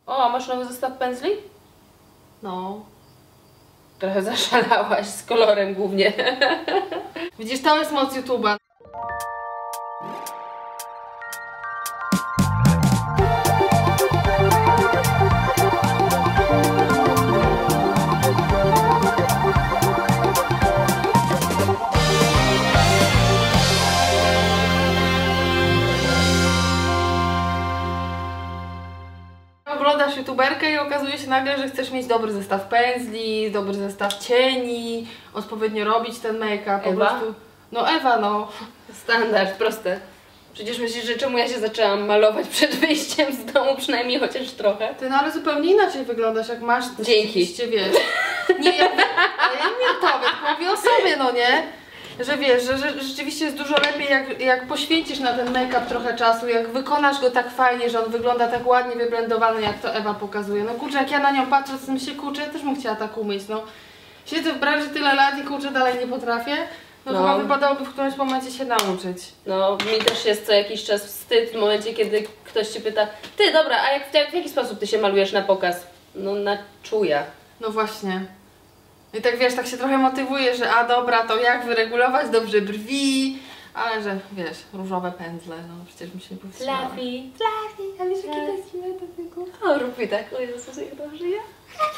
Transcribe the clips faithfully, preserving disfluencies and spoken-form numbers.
O, a masz nowy zestaw pędzli? No. Trochę zaszalałaś z kolorem głównie. Widzisz, to jest moc YouTube'a. Oglądasz youtuberkę i okazuje się nagle, że chcesz mieć dobry zestaw pędzli, dobry zestaw cieni, odpowiednio robić ten make-up, po Ewa? prostu... No Ewa, no. Standard, proste. Przecież myślisz, że czemu ja się zaczęłam malować przed wyjściem z domu, przynajmniej chociaż trochę? Ty, no ale zupełnie inaczej wyglądasz, jak masz... Dzięki. Rzeczywiście, wiesz. Nie, jak... Ja nie mówię o tobie, tylko mówię o sobie, no nie? Że wiesz, że, że rzeczywiście jest dużo lepiej, jak, jak poświęcisz na ten make-up trochę czasu, jak wykonasz go tak fajnie, że on wygląda tak ładnie wyblendowany, jak to Ewa pokazuje. No kurczę, jak ja na nią patrzę, to myślę, kurczę, ja też bym chciała tak umyć, no. Siedzę w branży tyle lat i kurczę, dalej nie potrafię. No, no chyba wypadałoby w którymś momencie się nauczyć. No, mi też jest co jakiś czas wstyd w momencie, kiedy ktoś cię pyta: ty, dobra, a jak, jak, w jaki sposób ty się malujesz na pokaz? No, na czuja. No właśnie. I tak wiesz, tak się trochę motywuje, że a dobra, to jak wyregulować dobrze brwi, ale że wiesz, różowe pędzle, no przecież mi się nie powstrzymała. Fluffy. Fluffy, a wiesz jakie to jest miłe do tego? O, rób mi tak, o Jezus, jak dobrze ja.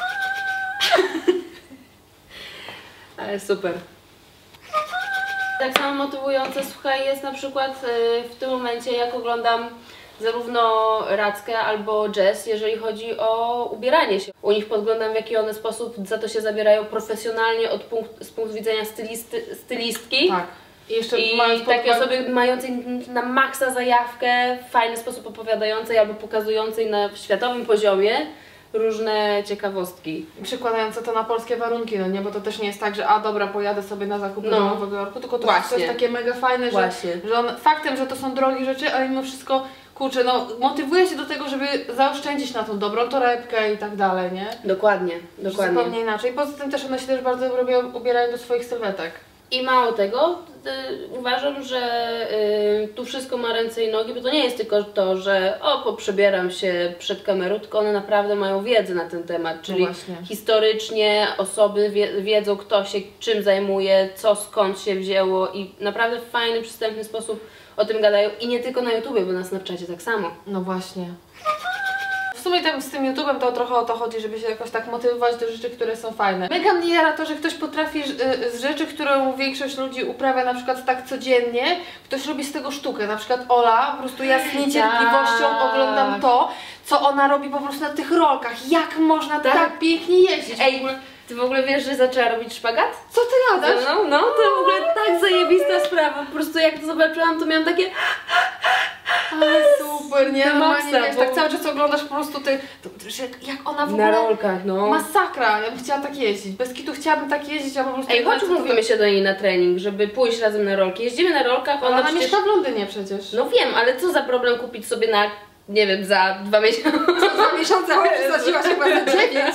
Ale super. Tak samo motywujące, słuchaj, jest na przykład yy, w tym momencie, jak oglądam zarówno Rackę albo Jess, jeżeli chodzi o ubieranie się. U nich podglądam, w jaki one sposób za to się zabierają profesjonalnie od punkt, z punktu widzenia stylisty, stylistki. Tak. I jeszcze I mając takie podkład... osoby mającej na maksa zajawkę, w fajny sposób opowiadającej albo pokazującej na światowym poziomie różne ciekawostki. Przykładające to na polskie warunki, no nie? Bo to też nie jest tak, że a dobra, pojadę sobie na zakupy No. do Nowego Jorku, tylko to Właśnie. wszystko jest takie mega fajne, że, Właśnie. że on, faktem, że to są drogie rzeczy, ale mimo wszystko, kurczę, no motywuje się do tego, żeby zaoszczędzić na tą dobrą torebkę i tak dalej, nie? Dokładnie, dokładnie. Zupełnie inaczej. Poza tym też one się też bardzo robią, ubierają do swoich sylwetek. I mało tego, y, uważam, że y, tu wszystko ma ręce i nogi, bo to nie jest tylko to, że o, poprzebieram się przed kamerą, tylko one naprawdę mają wiedzę na ten temat, czyli właśnie. historycznie osoby wie, wiedzą, kto się czym zajmuje, co skąd się wzięło i naprawdę w fajny, przystępny sposób o tym gadają i nie tylko na YouTubie, bo na Snapchacie tak samo. No właśnie. W sumie tam z tym YouTube'em to trochę o to chodzi, żeby się jakoś tak motywować do rzeczy, które są fajne. Mega mnie jara to, że ktoś potrafi z rzeczy, którą większość ludzi uprawia na przykład tak codziennie, ktoś robi z tego sztukę. Na przykład Ola, po prostu ja z niecierpliwością oglądam to, co ona robi po prostu na tych rolkach. Jak można tak, tak pięknie jeździć. Ej, ty w ogóle wiesz, że zaczęła robić szpagat? Co ty gadasz? No, no, to w ogóle tak zajebista sprawa. Po prostu jak to zobaczyłam, to miałam takie... Ale super, nie? Normalnie, Maksa, wiesz, bo... tak cały czas oglądasz po prostu ty, to, że jak ona w Na ogóle... rolkach, no. Masakra, ja bym chciała tak jeździć. Bez kitu chciałabym tak jeździć, a po prostu... Ej, chodź, umówimy się do niej na trening, żeby pójść razem na rolki. Jeździmy na rolkach, Ona, ona ona przecież... mieszka w Londynie przecież. No wiem, ale co za problem kupić sobie na, nie wiem, za dwa miesiące? Za dwa miesiące, ale przesadziłaś chyba za dziewięć.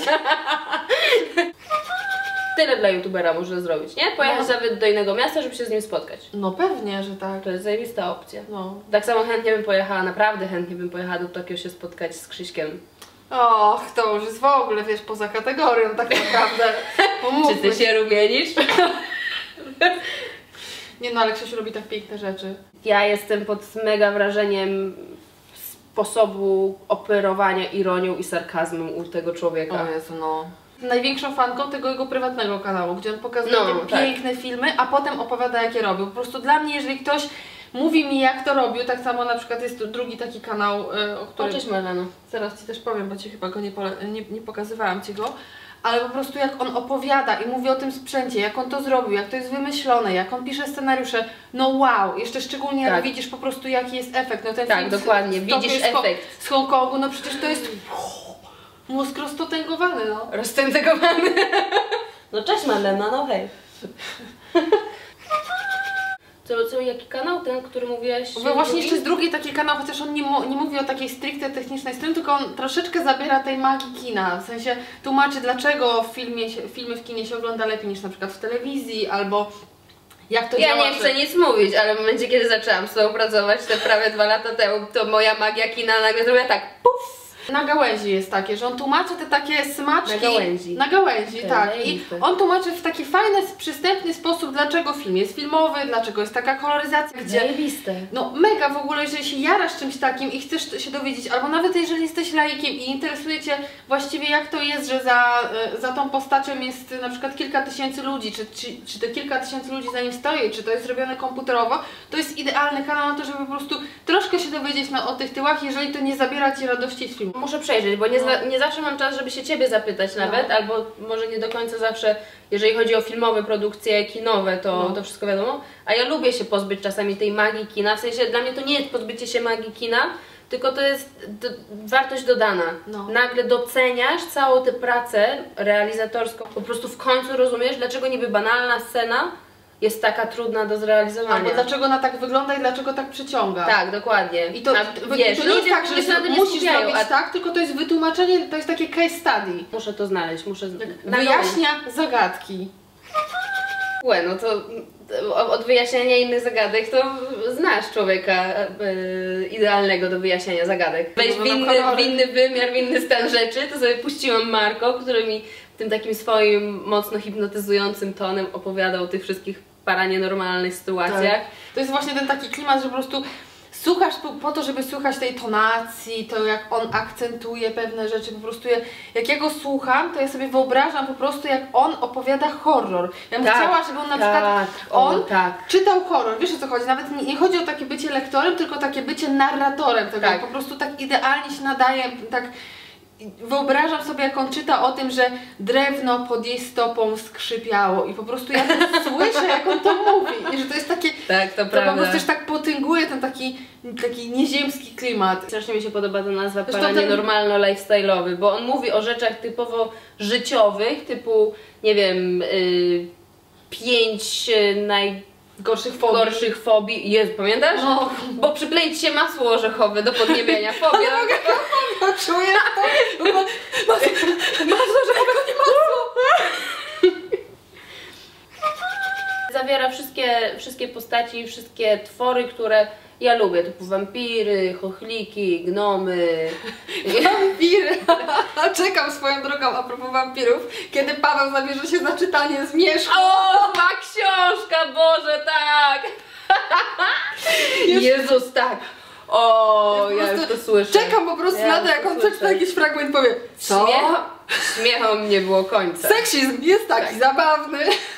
Tyle dla youtubera może zrobić, nie? Pojechać No. nawet do innego miasta, żeby się z nim spotkać. No pewnie, że tak. To jest zajebista opcja. No. Tak samo chętnie bym pojechała, naprawdę chętnie bym pojechała do Tokio się spotkać z Krzyśkiem. Och, to już jest w ogóle, wiesz, poza kategorią tak naprawdę. Czy ty się rumienisz? Nie no, ale Krzysiu robi tak piękne rzeczy. Ja jestem pod mega wrażeniem sposobu operowania ironią i sarkazmem u tego człowieka. O Jezu, no. Największą fanką tego jego prywatnego kanału, gdzie on pokazuje No, te tak. piękne filmy, a potem opowiada, jakie robił. Po prostu dla mnie, jeżeli ktoś mówi mi, jak to robił, tak samo na przykład jest tu drugi taki kanał, y, o którym... O, cześć Marleno. Zaraz Ci też powiem, bo Ci chyba go nie, pole- nie, nie pokazywałam Ci go. Ale po prostu jak on opowiada i mówi o tym sprzęcie, jak on to zrobił, jak to jest wymyślone, jak on pisze scenariusze, no wow, jeszcze szczególnie Tak. jak widzisz po prostu jaki jest efekt. No ten Tak, film dokładnie, z, z widzisz Tokio, z Ho- efekt. Z Hongkongu, no przecież to jest mózg roztotęgowany, no. Roztęgowany. No cześć Marlena, no hej. Co, co, jaki kanał? Ten, który mówiłaś? Bo właśnie drugi? jeszcze jest drugi taki kanał, chociaż on nie, mu, nie mówi o takiej stricte technicznej stronie, tylko on troszeczkę zabiera tej magii kina. W sensie tłumaczy, dlaczego w filmie się, filmy w kinie się ogląda lepiej niż na przykład w telewizji, albo jak to Ja działa. nie chcę nic mówić, ale w momencie, kiedy zaczęłam z tobą pracować te prawie dwa lata temu, to moja magia kina nagle zrobiła tak puf! Na gałęzi jest takie, że on tłumaczy te takie smaczki. Na gałęzi. Na gałęzi, Te tak. I zajebiste. on tłumaczy w taki fajny, przystępny sposób, dlaczego film jest filmowy, dlaczego jest taka koloryzacja, gdzie... Zajebiste. No mega w ogóle, jeżeli się jarasz czymś takim i chcesz się dowiedzieć, albo nawet jeżeli jesteś laikiem i interesuje Cię właściwie jak to jest, że za, za tą postacią jest na przykład kilka tysięcy ludzi, czy, czy, czy te kilka tysięcy ludzi za nim stoi, czy to jest zrobione komputerowo, to jest idealny kanał na to, żeby po prostu troszkę się dowiedzieć na, o tych tyłach, jeżeli to nie zabiera Ci radości z filmu. Muszę przejrzeć, bo nie, No. za, nie zawsze mam czas, żeby się Ciebie zapytać nawet, No. albo może nie do końca zawsze, jeżeli chodzi o filmowe produkcje kinowe, to, No. to wszystko wiadomo, a ja lubię się pozbyć czasami tej magii kina, w sensie dla mnie to nie jest pozbycie się magii kina, tylko to jest do, wartość dodana. No. Nagle doceniasz całą tę pracę realizatorską, po prostu w końcu rozumiesz, dlaczego niby banalna scena jest taka trudna do zrealizowania. Albo dlaczego ona tak wygląda i dlaczego tak przyciąga. Tak, dokładnie. I to, A, wy- wiesz, to nie jest ludzie tak, w ogóle że się na tym nie musisz skupiają, zrobić a tak, tylko to jest wytłumaczenie, to jest takie case study. muszę to znaleźć, muszę... na Wyjaśnia zagadki. Łe, no to o- od wyjaśniania innych zagadek to znasz człowieka yy, idealnego do wyjaśniania zagadek. Wejść w No, no, inny, kolory. w inny wymiar, w inny stan rzeczy, to sobie puściłam Marko, który mi tym takim swoim mocno hipnotyzującym tonem opowiadał o tych wszystkich paranienormalnych sytuacjach. Tak. To jest właśnie ten taki klimat, że po prostu słuchasz po, po to, żeby słuchać tej tonacji, to jak on akcentuje pewne rzeczy, po prostu jak, jak ja go słucham, to ja sobie wyobrażam po prostu jak on opowiada horror. Ja bym Tak, chciała, żeby on na przykład, tak, o, on tak. czytał horror, wiesz o co chodzi, nawet nie, nie chodzi o takie bycie lektorem, tylko takie bycie narratorem tego, Tak. po prostu tak idealnie się nadaje, tak. Wyobrażam sobie, jak on czyta o tym, że drewno pod jej stopą skrzypiało i po prostu ja to słyszę, jak on to mówi i że to jest takie, Tak, to to prawda. po prostu też tak potęguje ten taki, taki nieziemski klimat. Strasznie mi się podoba ta nazwa Zresztą ten- paranienormalno-lifestyle'owy, bo on mówi o rzeczach typowo życiowych, typu, nie wiem, yy, pięć yy, Gorszych fobii. najgorszych fobii. Jezu, pamiętasz? No. Bo przykleić się masło orzechowe do podniebienia fobii. No, czujesz to? Masło, że mogę nie masło! Zawiera wszystkie, wszystkie postaci, wszystkie twory, które ja lubię, typu wampiry, chochliki, gnomy. Wampiry! Czekam swoją drogą a propos wampirów, kiedy Paweł zabierze się za czytanie Zmierzchu. O, ma książka, Boże, tak! Jezus, tak! O, Ja po ja już prostu to słyszę. Czekam po prostu Ja na to, już jak to on słyszę. przeczyta jakiś fragment i powie co? Śmiech, śmiechom nie było końca. Seksizm jest taki Tak. zabawny.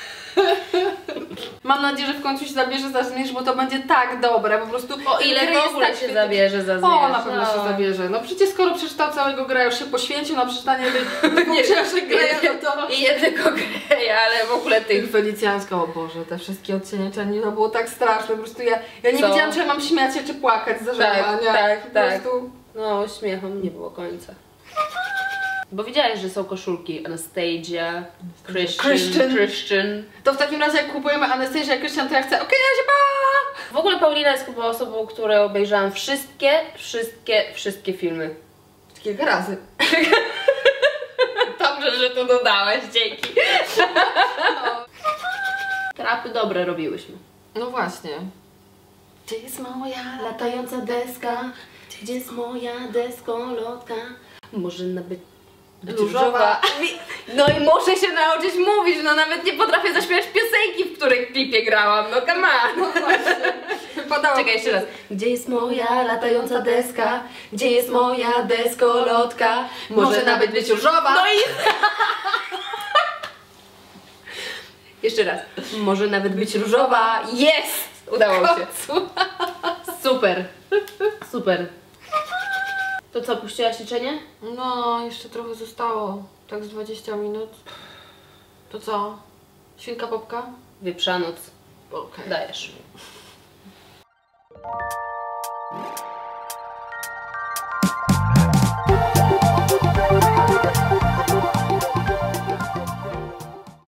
Mam nadzieję, że w końcu się zabierze za Zmierzch, bo to będzie tak dobre, po prostu... O ile gra w jest ogóle tak się świetna. zabierze za Zmierzch. O, na pewno no. się zabierze. No przecież skoro przeczytał całego Greya, już się poświęcił na przeczytanie tej dwóch książek Greya, no to... I nie tylko Greya, ale w ogóle tych. Felicjańska, o Boże, te wszystkie odcienie czerni, to było tak straszne, po prostu ja, ja nie Co? wiedziałam, czy ja mam śmiać się, czy płakać z zażenowania. tak, po tak. prostu... No, śmiechom nie było końca. Bo widziałeś, że są koszulki Anastasia, Christian, Christian. Christian. To w takim razie jak kupujemy Anastasię Krystian, to ja chcę, okej, okay, na razie, pa! W ogóle Paulina jest chyba osobą, która obejrzałam wszystkie, wszystkie, wszystkie filmy. Kilka razy. Dobrze, że to dodałaś, dzięki. Trapy dobre robiłyśmy. No właśnie. Gdzie jest moja Latająca deska, gdzie jest moja deskolotka? Może nawet być Różowa. No i muszę się nauczyć mówić, no nawet nie potrafię zaśpiewać piosenki, w której klipie grałam, no come on. No właśnie. Wypadało. Czekaj jeszcze raz. Gdzie jest moja latająca deska? Gdzie jest moja deskolotka? Może nawet być różowa. No i... Jeszcze raz. Może nawet być różowa. Jest! Udało się. Super. Super. To co, puściłaś liczenie? No, jeszcze trochę zostało. Tak z dwadzieścia minut. To co? Świnka Popka? Wieprzanoc. Okej. Dajesz.